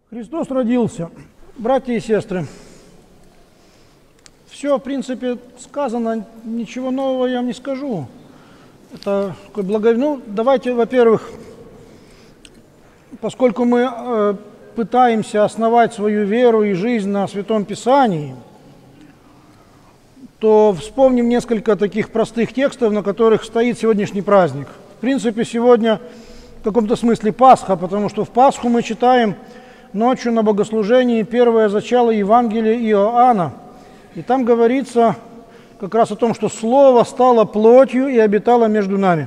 Христос родился. Братья и сестры, все, в принципе, сказано, ничего нового я вам не скажу. Это такой Ну, давайте, во-первых, поскольку мы пытаемся основать свою веру и жизнь на Святом Писании, то вспомним несколько таких простых текстов, на которых стоит сегодняшний праздник. В принципе, сегодня в каком-то смысле Пасха, потому что в Пасху мы читаем ночью на богослужении первое зачало Евангелия Иоанна. И там говорится как раз о том, что Слово стало плотью и обитало между нами.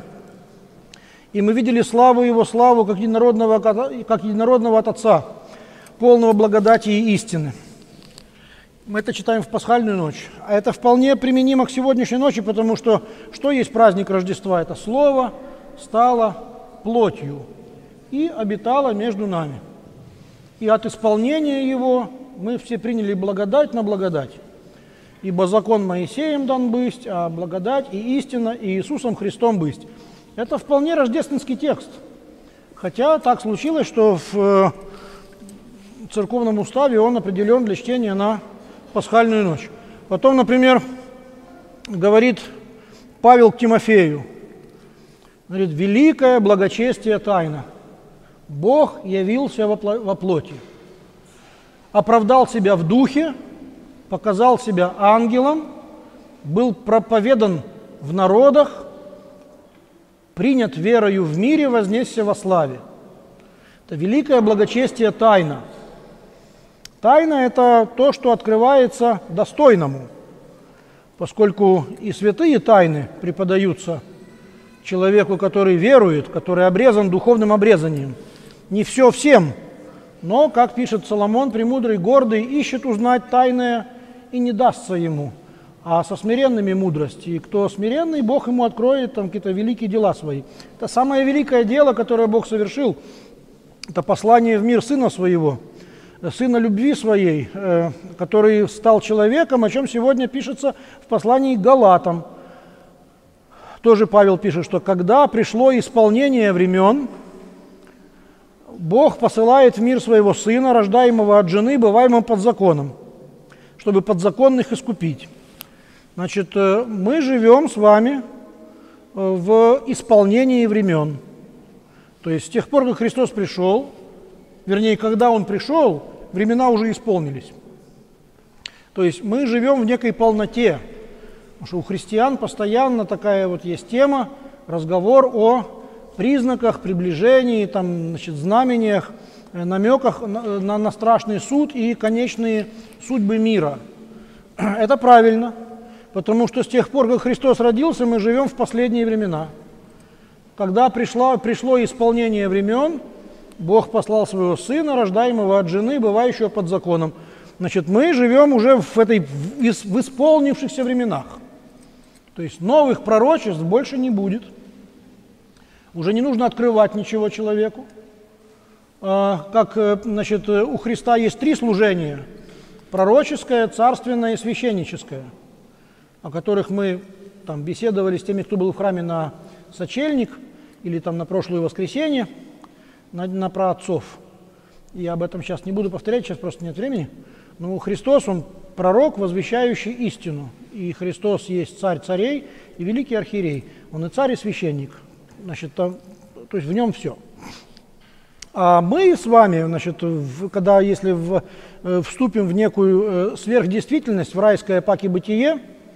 И мы видели славу Его, славу как единородного от Отца, полного благодати и истины. Мы это читаем в пасхальную ночь. А это вполне применимо к сегодняшней ночи, потому что есть праздник Рождества? Это Слово стало плотью и обитало между нами. И от исполнения Его мы все приняли благодать на благодать. Ибо закон Моисеем дан бысть, а благодать и истина и Иисусом Христом бысть. Это вполне рождественский текст. Хотя так случилось, что в церковном уставе он определен для чтения на пасхальную ночь. Потом, например, говорит Павел к Тимофею, говорит: «Великое благочестие тайна. Бог явился во плоти, оправдал себя в духе, показал себя ангелом, был проповедан в народах, принят верою в мире, вознесся во славе». Это великое благочестие тайна. Тайна – это то, что открывается достойному, поскольку и святые тайны преподаются человеку, который верует, который обрезан духовным обрезанием. Не все всем, но, как пишет Соломон, премудрый, гордый, ищет узнать тайное и не дастся ему, а со смиренными мудрость. И кто смиренный, Бог ему откроет там какие-то великие дела свои. Это самое великое дело, которое Бог совершил, это послание в мир Сына Своего, Сына любви Своей, который стал человеком, о чем сегодня пишется в послании к Галатам. Тоже Павел пишет, что когда пришло исполнение времен, Бог посылает в мир Своего Сына, рождаемого от жены, бываемого под законом, чтобы подзаконных искупить. Значит, мы живем с вами в исполнении времен. То есть с тех пор, как Христос пришел, вернее, когда Он пришел, времена уже исполнились. То есть мы живем в некой полноте. Потому что у христиан постоянно такая вот есть тема, разговор о признаках, приближении, там, значит, знамениях, намеках на страшный суд и конечные судьбы мира. Это правильно, потому что с тех пор, как Христос родился, мы живем в последние времена. Когда пришло исполнение времен, Бог послал Своего Сына, рождаемого от жены, бывающего под законом. Значит, мы живем уже в исполнившихся временах. То есть новых пророчеств больше не будет. Уже не нужно открывать ничего человеку. Как, значит, у Христа есть 3 служения: пророческое, царственное и священническое, о которых мы там беседовали с теми, кто был в храме на сочельник или там на прошлое воскресенье, на праотцов. Я об этом сейчас не буду повторять, сейчас просто нет времени. Но Христос, Он пророк, возвещающий истину. И Христос есть царь царей и великий архиерей. Он и царь, и священник. Значит, то есть в нем все. А мы с вами, значит, если вступим в некую сверхдействительность, в райское паки бытие,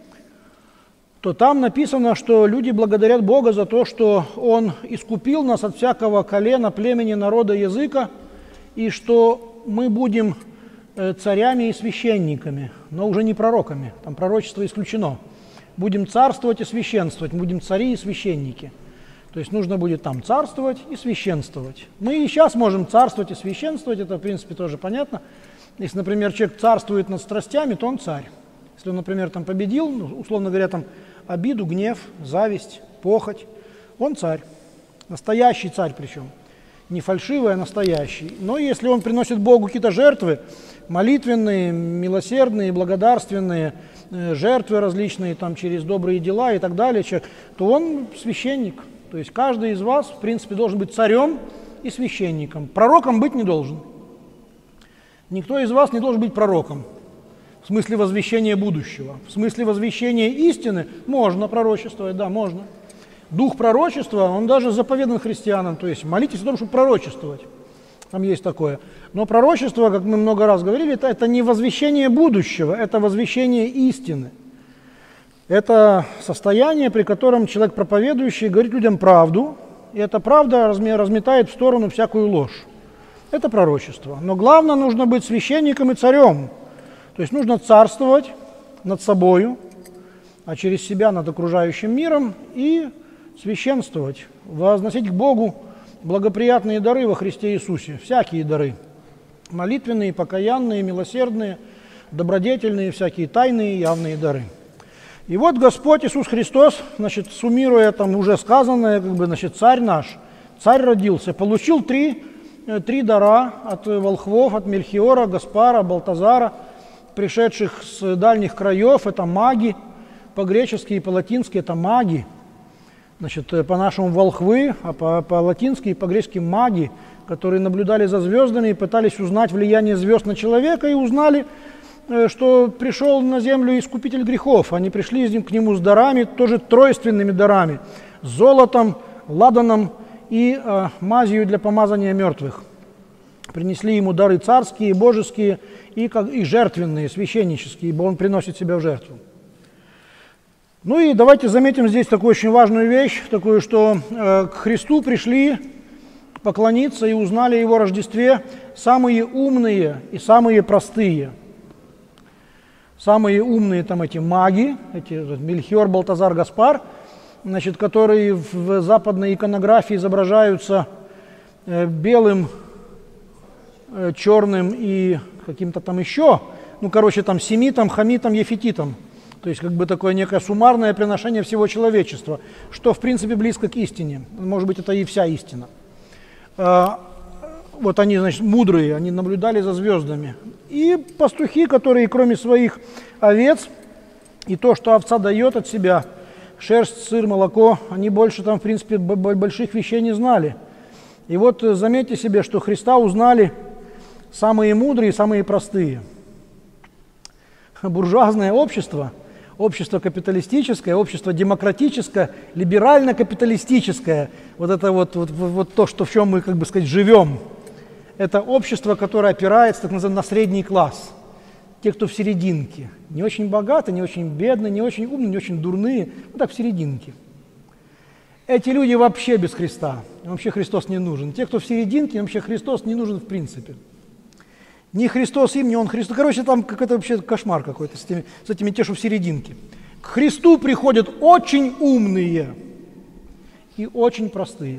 то там написано, что люди благодарят Бога за то, что Он искупил нас от всякого колена, племени, народа, языка, и что мы будем царями и священниками, но уже не пророками, там пророчество исключено. Будем царствовать и священствовать, будем цари и священники. То есть нужно будет там царствовать и священствовать. Мы и сейчас можем царствовать и священствовать, это в принципе тоже понятно. Если, например, человек царствует над страстями, то он царь. Если он, например, там победил, условно говоря, там обиду, гнев, зависть, похоть, он царь. Настоящий царь причем. Не фальшивый, а настоящий. Но если он приносит Богу какие-то жертвы, молитвенные, милосердные, благодарственные, жертвы различные там, через добрые дела и так далее, то он священник. То есть каждый из вас, в принципе, должен быть царем и священником. Пророком быть не должен. Никто из вас не должен быть пророком. В смысле возвещения будущего. В смысле возвещения истины можно пророчествовать, да, можно. Дух пророчества, он даже заповедан христианам, то есть молитесь о том, чтобы пророчествовать. Там есть такое. Но пророчество, как мы много раз говорили, это не возвещение будущего, это возвещение истины. Это состояние, при котором человек проповедующий говорит людям правду, и эта правда разметает в сторону всякую ложь. Это пророчество. Но главное, нужно быть священником и царем. То есть нужно царствовать над собою, а через себя над окружающим миром и священствовать, возносить к Богу благоприятные дары во Христе Иисусе, всякие дары, молитвенные, покаянные, милосердные, добродетельные, всякие тайные, явные дары. И вот Господь Иисус Христос, значит, суммируя там уже сказанное, значит, царь наш, царь родился, получил три дара от волхвов, от Мельхиора, Гаспара, Балтазара, пришедших с дальних краев, это маги, по-гречески и по-латински это маги, значит, по-нашему волхвы, а по-латински и по-гречески маги, которые наблюдали за звездами и пытались узнать влияние звезд на человека, и узнали, что пришел на землю искупитель грехов. Они пришли к нему с дарами, тоже тройственными дарами, с золотом, ладаном и мазью для помазания мертвых. Принесли ему дары царские, божеские и жертвенные, священнические, ибо он приносит себя в жертву. Ну и давайте заметим здесь такую очень важную вещь, такую, что к Христу пришли поклониться и узнали о Его Рождестве самые умные и самые простые. Самые умные там эти маги, эти Мельхиор, Балтазар, Гаспар, значит, которые в западной иконографии изображаются белым, черным и каким-то там еще, ну, короче, там семитом, хамитом, ефетитом. То есть, как бы такое некое суммарное приношение всего человечества, что, в принципе, близко к истине. Может быть, это и вся истина. Вот они, значит, мудрые, они наблюдали за звездами. И пастухи, которые, кроме своих овец, и то, что овца дает от себя, шерсть, сыр, молоко, они больше там, в принципе, больших вещей не знали. И вот заметьте себе, что Христа узнали самые мудрые и самые простые. Буржуазное общество, общество капиталистическое, общество демократическое, либерально-капиталистическое, вот это вот то, что, в чем мы, как бы сказать, живем, это общество, которое опирается, так называемый, на средний класс. Те, кто в серединке. Не очень богаты, не очень бедные, не очень умные, не очень дурные, вот так в серединке. Эти люди вообще без Христа. Им вообще Христос не нужен. Те, кто в серединке, им вообще Христос не нужен в принципе. Ни Христос им, ни Он Христос. Короче, там какой-то вообще кошмар какой-то с этими те, что в серединке. К Христу приходят очень умные и очень простые.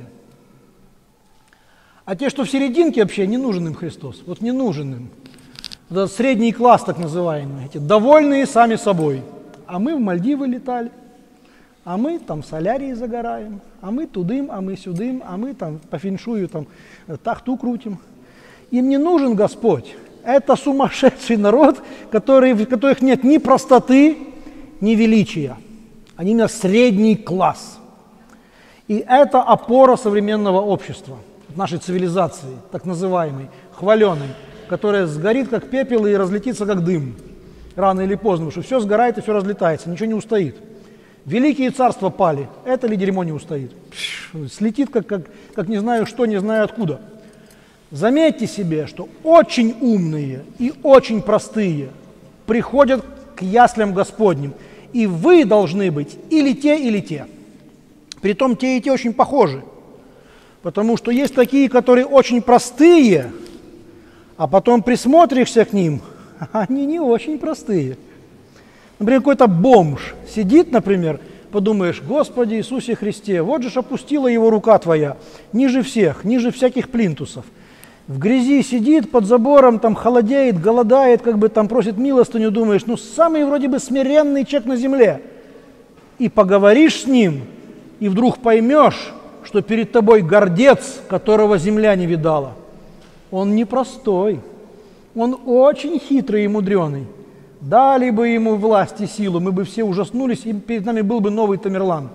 А те, что в серединке, вообще не нужен им Христос. Вот не нужен им. Это средний класс, так называемый. Эти довольные сами собой. А мы в Мальдивы летали. А мы там в солярии загораем. А мы тудым, а мы сюдым. А мы там по феншую там тахту крутим. Им не нужен Господь. Это сумасшедший народ, в которых нет ни простоты, ни величия. Они именно средний класс. И это опора современного общества, нашей цивилизации, так называемой, хваленой, которая сгорит как пепел и разлетится как дым. Рано или поздно, потому что все сгорает и все разлетается, ничего не устоит. Великие царства пали, это ли дерьмо не устоит? Слетит как не знаю что, не знаю откуда. Заметьте себе, что очень умные и очень простые приходят к яслям Господним, и вы должны быть или те, или те. Притом те и те очень похожи, потому что есть такие, которые очень простые, а потом присмотришься к ним, они не очень простые. Например, какой-то бомж сидит, например, подумаешь: Господи Иисусе Христе, вот же ж опустила его рука Твоя, ниже всех, ниже всяких плинтусов. В грязи сидит, под забором, там холодеет, голодает, как бы там просит милостыню, думаешь, ну самый вроде бы смиренный человек на земле. И поговоришь с ним, и вдруг поймешь, что перед тобой гордец, которого земля не видала. Он непростой, он очень хитрый и мудреный. Дали бы ему власть и силу, мы бы все ужаснулись, и перед нами был бы новый Тамерлан.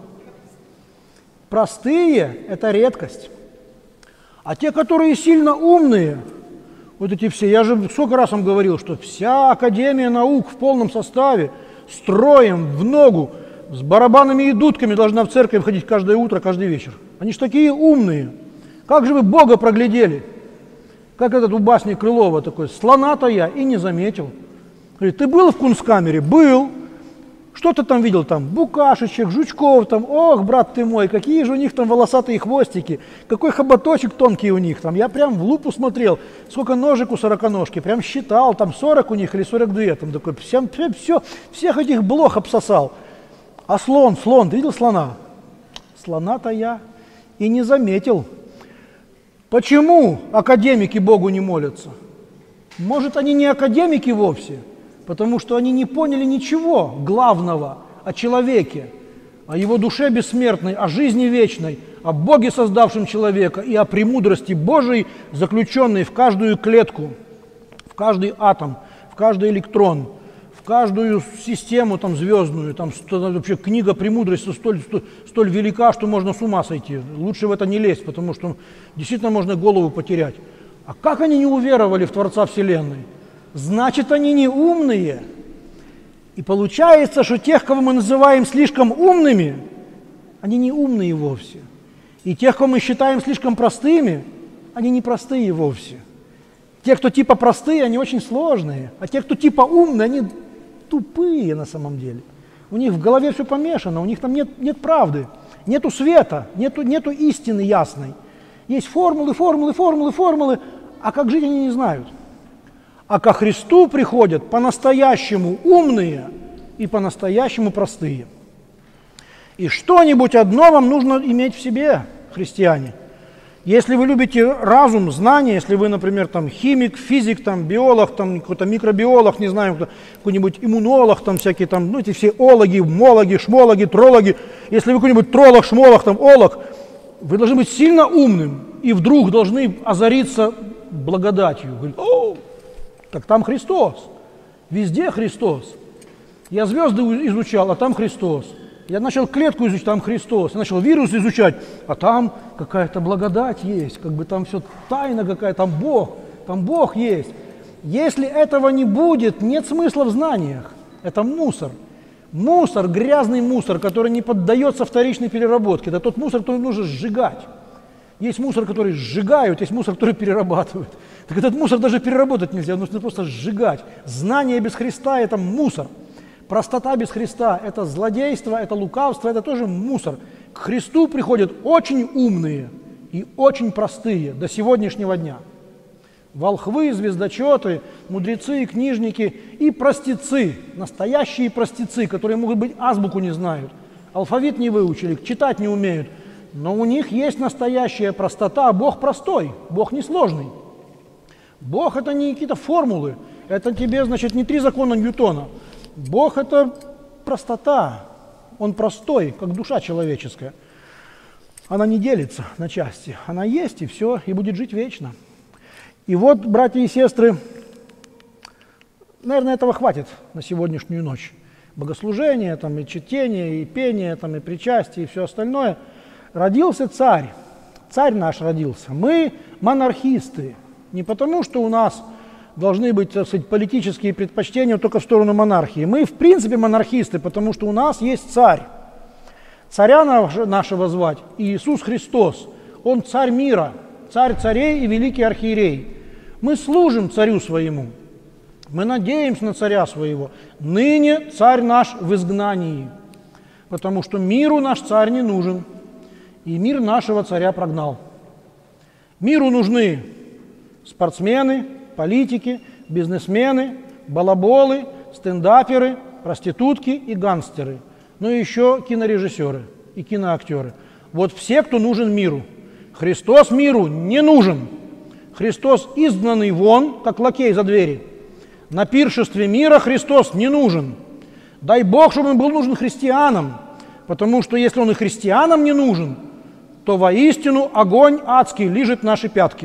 Простые – это редкость. А те, которые сильно умные, Вот эти все, я же сколько раз вам говорил, что вся Академия наук в полном составе, строем, в ногу, с барабанами и дудками должна в церковь ходить каждое утро, каждый вечер. Они ж такие умные. Как же вы Бога проглядели? Как этот у басни Крылова такой, слона-то я и не заметил. Говорит, ты был в Кунсткамере? Был. Что ты там видел? Там букашечек, жучков, там, ох, брат ты мой, какие же у них там волосатые хвостики, какой хоботочек тонкий у них там. Я прям в лупу смотрел, сколько ножек у сороконожки, прям считал, там 40 у них или 42, там такой, всех этих блох обсосал. А слон, ты видел слона? Слона-то я и не заметил. Почему академики Богу не молятся? Может, они не академики вовсе? Потому что они не поняли ничего главного о человеке, о его душе бессмертной, о жизни вечной, о Боге, создавшем человека, и о премудрости Божией, заключенной в каждую клетку, в каждый атом, в каждый электрон, в каждую систему там, звездную. Там вообще книга премудрости столь велика, что можно с ума сойти. Лучше в это не лезть, потому что действительно можно голову потерять. А как они не уверовали в Творца Вселенной? Значит, они не умные. И получается, что тех, кого мы называем слишком умными, они не умные вовсе. И тех, кого мы считаем слишком простыми, они не простые вовсе. Те, кто типа простые, они очень сложные. А те, кто типа умные, они тупые на самом деле. У них в голове все помешано, у них там нет правды, нету света, нету истины ясной. Есть формулы, а как жить они не знают. А ко Христу приходят по-настоящему умные и по-настоящему простые. И что-нибудь одно вам нужно иметь в себе, христиане. Если вы любите разум, знания, если вы, например, там, химик, физик, там, биолог, там, какой-то микробиолог, не знаю, какой-нибудь иммунолог, там, всякие там, ну, эти все ологи, мологи, шмологи, трологи, если вы какой-нибудь тролог, шмолог, там, олог, вы должны быть сильно умным и вдруг должны озариться благодатью. Говорит, о, так там Христос, везде Христос. Я звезды изучал, а там Христос. Я начал клетку изучать, там Христос. Я начал вирус изучать, а там какая-то благодать есть. Как бы там все тайна какая-то, там Бог есть. Если этого не будет, нет смысла в знаниях. Это мусор. Мусор, грязный мусор, который не поддается вторичной переработке. Это тот мусор, который нужно сжигать. Есть мусор, который сжигают, есть мусор, который перерабатывают. Так этот мусор даже переработать нельзя, нужно просто сжигать. Знание без Христа – это мусор. Простота без Христа – это злодейство, это лукавство, это тоже мусор. К Христу приходят очень умные и очень простые до сегодняшнего дня. Волхвы, звездочеты, мудрецы, книжники и простецы, настоящие простецы, которые, может быть, азбуку не знают, алфавит не выучили, читать не умеют, но у них есть настоящая простота, а Бог простой, Бог несложный. Бог – это не какие-то формулы, это тебе, значит, не 3 закона Ньютона. Бог – это простота, Он простой, как душа человеческая. Она не делится на части, она есть и все, и будет жить вечно. И вот, братья и сестры, наверное, этого хватит на сегодняшнюю ночь. Богослужение, там, и чтение, и пение, там, и причастие, и все остальное. Родился царь, царь наш родился. Мы монархисты, не потому, что у нас должны быть, так сказать, политические предпочтения только в сторону монархии. Мы, в принципе, монархисты, потому что у нас есть царь. Царя нашего звать Иисус Христос. Он царь мира, царь царей и великий архиерей. Мы служим царю своему, мы надеемся на царя своего. Ныне царь наш в изгнании, потому что миру наш царь не нужен, и мир нашего царя прогнал. Миру нужны спортсмены, политики, бизнесмены, балаболы, стендаперы, проститутки и гангстеры, но еще кинорежиссеры и киноактеры. Вот все, кто нужен миру. Христос миру не нужен. Христос изгнанный вон, как лакей за двери. На пиршестве мира Христос не нужен. Дай Бог, чтобы он был нужен христианам, потому что если он и христианам не нужен, то воистину огонь адский лижет наши пятки.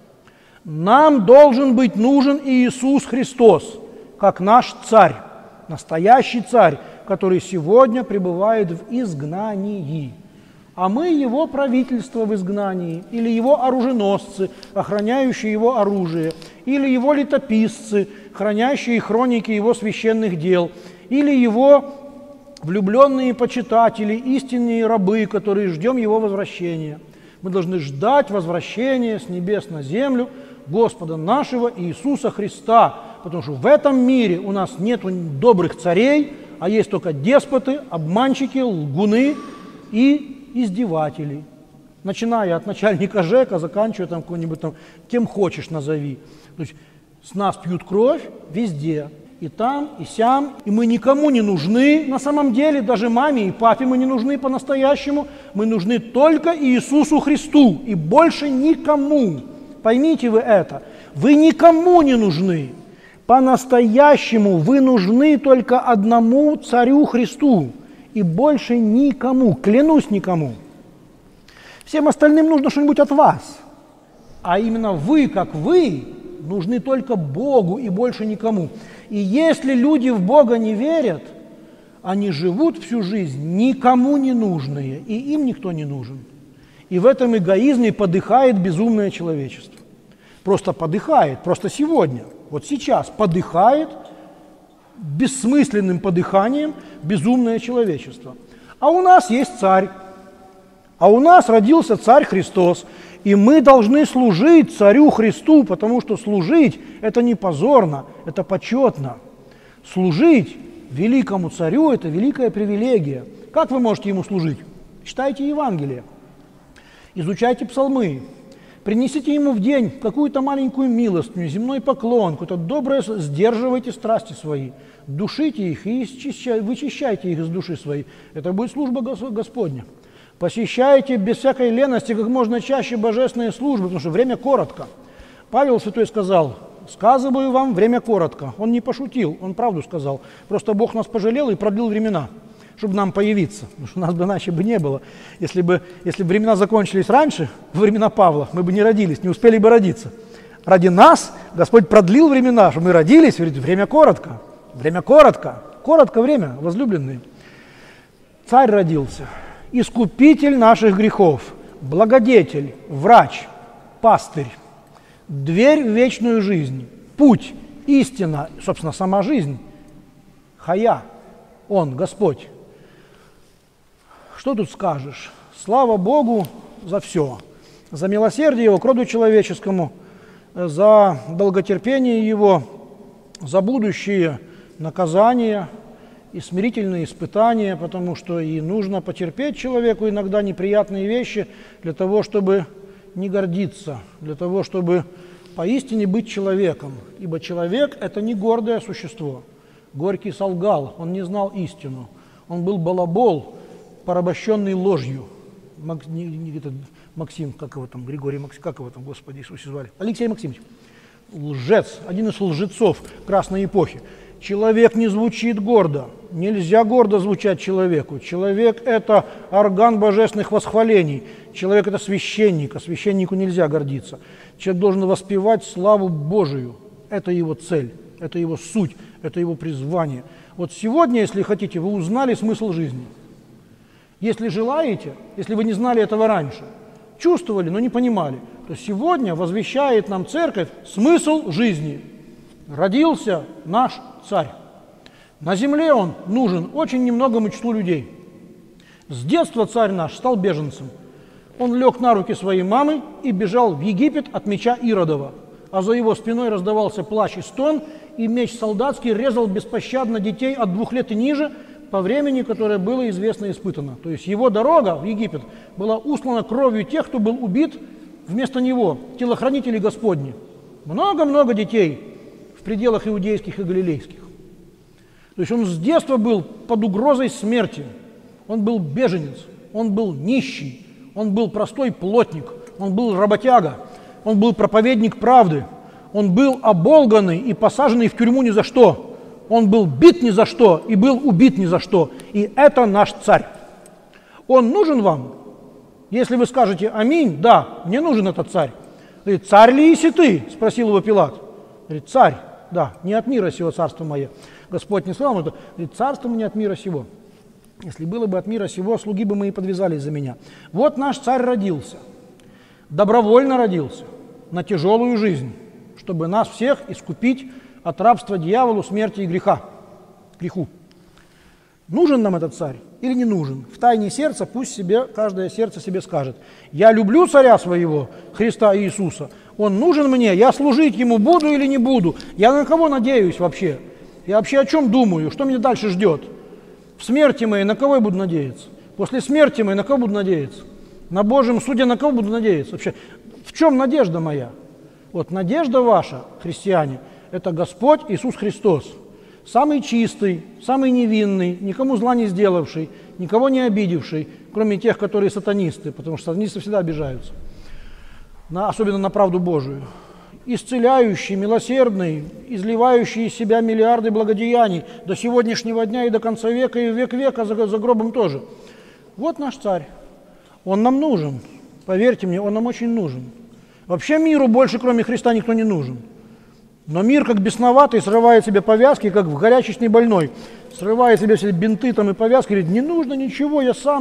Нам должен быть нужен Иисус Христос, как наш царь, настоящий царь, который сегодня пребывает в изгнании. а мы его правительство в изгнании, или его оруженосцы, охраняющие его оружие, или его летописцы, хранящие хроники его священных дел, или его влюбленные почитатели, истинные рабы, которые ждем его возвращения. Мы должны ждать возвращения с небес на землю Господа нашего Иисуса Христа, потому что в этом мире у нас нет добрых царей, а есть только деспоты, обманщики, лгуны и издевателей, начиная от начальника ЖЭКа, заканчивая там какой-нибудь там, кем хочешь назови. То есть с нас пьют кровь везде, и там, и сям, и мы никому не нужны, на самом деле, даже маме и папе мы не нужны по-настоящему, мы нужны только Иисусу Христу, и больше никому. Поймите вы это, вы никому не нужны, по-настоящему вы нужны только одному Царю Христу, и больше никому, клянусь никому. Всем остальным нужно что-нибудь от вас. А именно вы, как вы, нужны только Богу и больше никому. И если люди в Бога не верят, они живут всю жизнь никому не нужные, и им никто не нужен. И в этом эгоизме подыхает безумное человечество. Просто подыхает, просто сегодня, вот сейчас подыхает бессмысленным подыханием безумное человечество. А у нас есть царь, а у нас родился царь Христос, и мы должны служить царю Христу, потому что служить – это не позорно, это почетно. Служить великому царю – это великая привилегия. Как вы можете ему служить? Читайте Евангелие, изучайте псалмы, принесите ему в день какую-то маленькую милостыню, земной поклон, какое-то доброе, сдерживайте страсти свои, душите их и вычищайте их из души своей. Это будет служба Господня. Посещайте без всякой лености как можно чаще божественные службы, потому что время коротко. Павел Святой сказал: «Сказываю вам, время коротко». Он не пошутил, он правду сказал. Просто Бог нас пожалел и продлил времена, чтобы нам появиться, потому что у нас бы иначе бы не было. Если бы времена закончились раньше, во времена Павла, мы бы не родились, не успели бы родиться. Ради нас Господь продлил времена, чтобы мы родились, говорит, время коротко, коротко время, возлюбленные. Царь родился, искупитель наших грехов, благодетель, врач, пастырь, дверь в вечную жизнь, путь, истина, собственно, сама жизнь, Хая, Он, Господь. Что тут скажешь? Слава Богу за все. За милосердие Его к роду человеческому, за долготерпение Его, за будущие наказания и смирительные испытания, потому что и нужно потерпеть человеку иногда неприятные вещи для того, чтобы не гордиться, для того, чтобы поистине быть человеком. Ибо человек – это не гордое существо. Горький солгал, он не знал истину. Он был балабол, порабощенный ложью. Максим, как его там, Григорий Максим, как его там, Господи Иисусе звали? Алексей Максимович. Лжец, один из лжецов красной эпохи. Человек не звучит гордо. Нельзя гордо звучать человеку. Человек – это орган божественных восхвалений. Человек – это священник, а священнику нельзя гордиться. Человек должен воспевать славу Божию. Это его цель, это его суть, это его призвание. Вот сегодня, если хотите, вы узнали смысл жизни. Если желаете, если вы не знали этого раньше, чувствовали, но не понимали, то сегодня возвещает нам Церковь смысл жизни. Родился наш царь. На земле он нужен очень немногому числу людей. С детства царь наш стал беженцем. Он лег на руки своей мамы и бежал в Египет от меча Иродова. А за его спиной раздавался плач и стон, и меч солдатский резал беспощадно детей от 2 лет и ниже по времени, которое было известно и испытано. То есть его дорога в Египет была услана кровью тех, кто был убит вместо него, телохранителей Господни. Много-много детей в пределах иудейских и галилейских. То есть он с детства был под угрозой смерти. Он был беженец, он был нищий, он был простой плотник, он был работяга, он был проповедник правды, он был оболганный и посаженный в тюрьму ни за что. Он был бит ни за что и был убит ни за что. И это наш царь. Он нужен вам? Если вы скажете «Аминь», да, мне нужен этот царь. Говорит, царь ли еси ты? Спросил его Пилат. Говорит, царь, да, не от мира сего царство мое. Господь не сказал ему это. Говорит, царство не от мира сего. Если было бы от мира сего, слуги бы мои подвязались за меня. Вот наш царь родился, добровольно родился на тяжелую жизнь, чтобы нас всех искупить от рабства дьяволу, смерти и греху. Нужен нам этот царь или не нужен? В тайне сердца пусть себе, каждое сердце себе скажет. Я люблю царя своего, Христа Иисуса. Он нужен мне, я служить ему буду или не буду? Я на кого надеюсь вообще? Я вообще о чем думаю? Что меня дальше ждет? В смерти моей на кого я буду надеяться? После смерти моей на кого буду надеяться? На Божьем суде на кого буду надеяться? Вообще, в чем надежда моя? Вот надежда ваша, христиане, это Господь Иисус Христос. Самый чистый, самый невинный, никому зла не сделавший, никого не обидевший, кроме тех, которые сатанисты, потому что сатанисты всегда обижаются, особенно на правду Божию. Исцеляющий, милосердный, изливающий из себя миллиарды благодеяний до сегодняшнего дня и до конца века, и в век века за гробом тоже. Вот наш царь. Он нам нужен. Поверьте мне, он нам очень нужен. Вообще миру больше, кроме Христа, никто не нужен. Но мир, как бесноватый, срывает себе повязки, как в горячечный больной. Срывает себе все бинты там и повязки, говорит, не нужно ничего, я сам.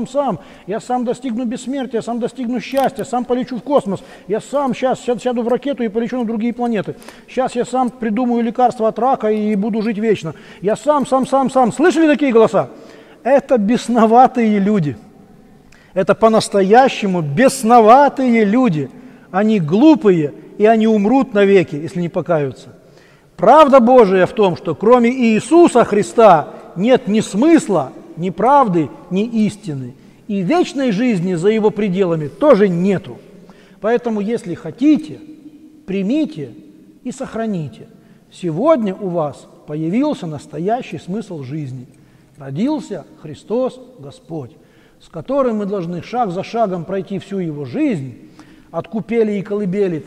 Я сам достигну бессмертия, сам достигну счастья, сам полечу в космос. Я сам сейчас сяду в ракету и полечу на другие планеты. Сейчас я сам придумаю лекарство от рака и буду жить вечно. Я сам. Слышали такие голоса? Это бесноватые люди. Это по-настоящему бесноватые люди. Они глупые, и они умрут навеки, если не покаются. Правда Божия в том, что кроме Иисуса Христа нет ни смысла, ни правды, ни истины. И вечной жизни за его пределами тоже нету. Поэтому, если хотите, примите и сохраните. Сегодня у вас появился настоящий смысл жизни. Родился Христос Господь, с которым мы должны шаг за шагом пройти всю его жизнь, от купели и колыбели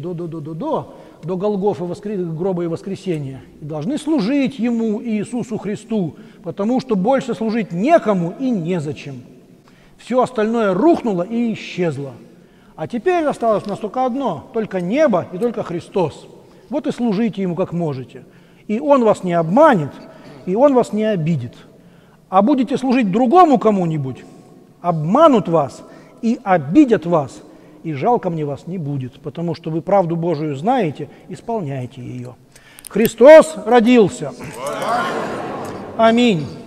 до Голгофы, гроба и воскресения. И должны служить Ему, Иисусу Христу, потому что больше служить некому и незачем. Все остальное рухнуло и исчезло. А теперь осталось у нас только одно, только небо и только Христос. Вот и служите Ему как можете. И Он вас не обманет, и Он вас не обидит. А будете служить другому кому-нибудь, обманут вас и обидят вас, и жалко мне вас не будет, потому что вы правду Божию знаете, исполняете ее. Христос родился. Аминь.